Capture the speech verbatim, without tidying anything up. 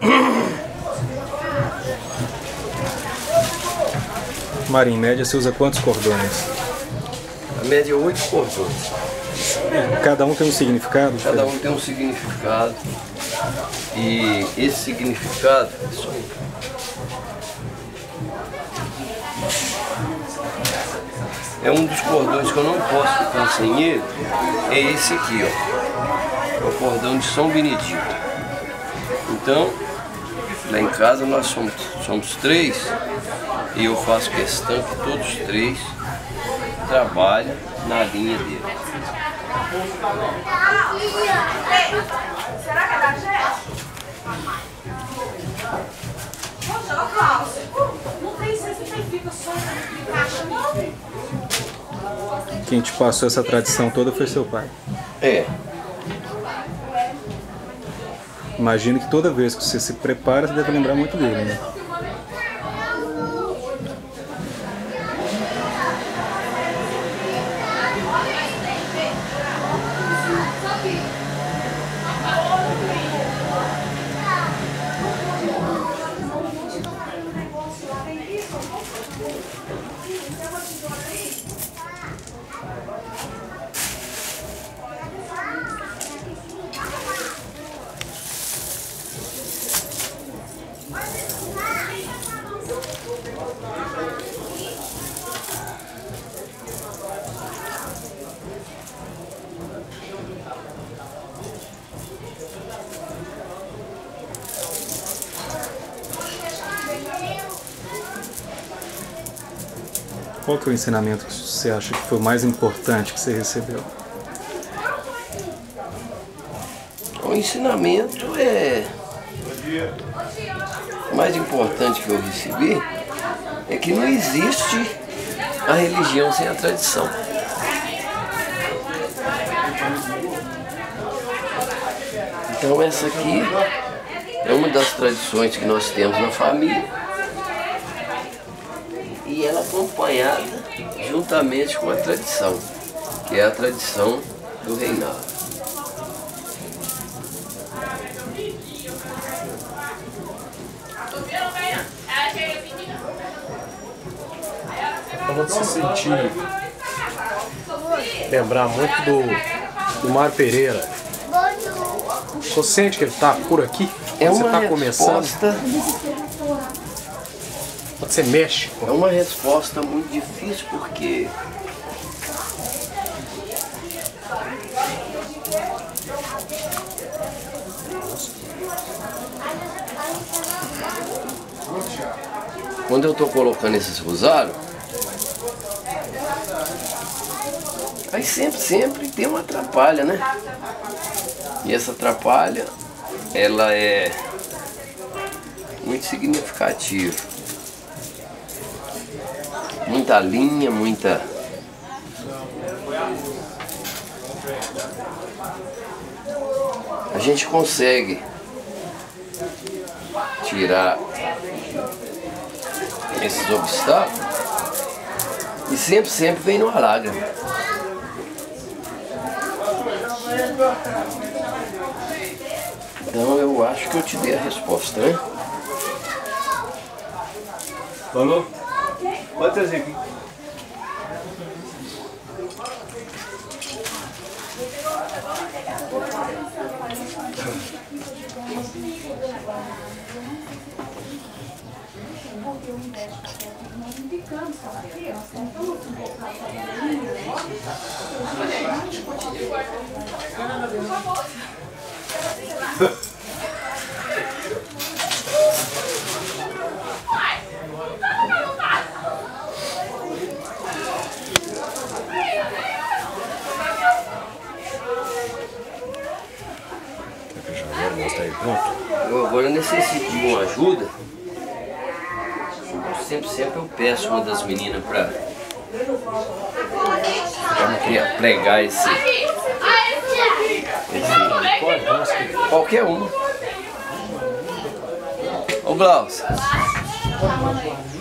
Mário, em média você usa quantos cordões? A média é oito cordões. Cada um tem um significado? Cada um tem um significado. E esse significado é um dos cordões que eu não posso ficar sem ele. É esse aqui, ó. É o cordão de São Benedito. Então, lá em casa nós somos, somos três e eu faço questão que todos os três trabalhem na linha dele. Será que é da gente? Poxa, ô Cláudio, não tem cesta, tem fica só em caixa, não? Quem te passou essa tradição toda foi seu pai? É. Imagino que toda vez que você se prepara, você deve lembrar muito dele, né? Qual que é o ensinamento que você acha que foi o mais importante que você recebeu? O ensinamento é... O mais importante que eu recebi é que não existe a religião sem a tradição. Então essa aqui é uma das tradições que nós temos na família. E ela acompanhada juntamente com a tradição, que é a tradição do reinado. Falou de se sentir, lembrar muito do, do Mário Pereira. Você sente que ele está por aqui? É Você uma está começando? resposta... Quando você mexe? É uma resposta muito difícil porque quando eu estou colocando esses rosários, aí sempre, sempre tem uma atrapalha, né? E essa atrapalha, ela é muito significativa. Muita linha, muita... A gente consegue tirar esses obstáculos e sempre, sempre vem numa lágrima. Então eu acho que eu te dei a resposta, né? Falou? Pode trazer aqui. Eu agora necessito de uma ajuda. Eu sempre, sempre eu peço uma das meninas para pregar esse, esse qualquer um. Ô Glaucio.